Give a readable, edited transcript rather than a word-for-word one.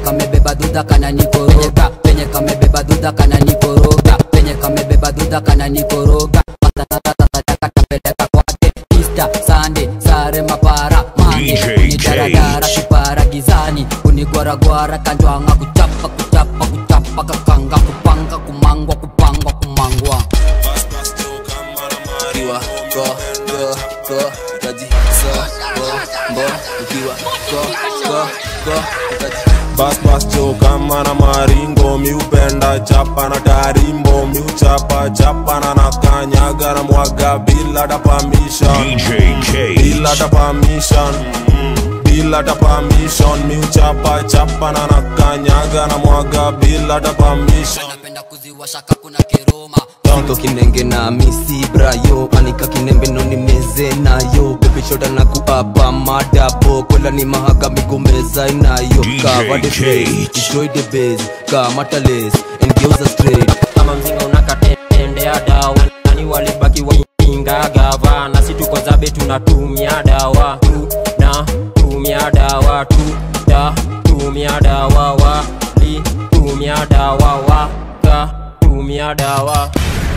kamebeba duda kana nikoroga, penye kamebeba duda kana nikoroga, penye kamebeba duda kana nikoroga. Katapeleka kwake Easter Sunday sare mapara mande unidaradara kipara gizani unigwaragwara kanjwanga kuchapa kuchapa kuchapa kakanga kupanga kumangwa kupangwa kumangwa. Kiwa go kaji so bo kiwa go Bas jo kama na maringo mi upenda chapa na tarimbo mi uchapa chapa na nakanyaga na mwaga bila da permission bila da permission bila da permission mi uchapa chapa na nakanyaga na mwaga bila da permission. Napenda kuziwasha kuna kiroma Niko kinenge na misi brayo anika kinembe no nimeze nayo baby shota na kuapa madabo kola ni mahaga migomeza inayo cover the face enjoy the bass kama tales and girls are straight kama mzinga unakatendea dawa nani walibaki wainga gava na si tuko zabe tunatumia dawa tumia dawa tumia dawa wa tumia dawa wa tumia dawa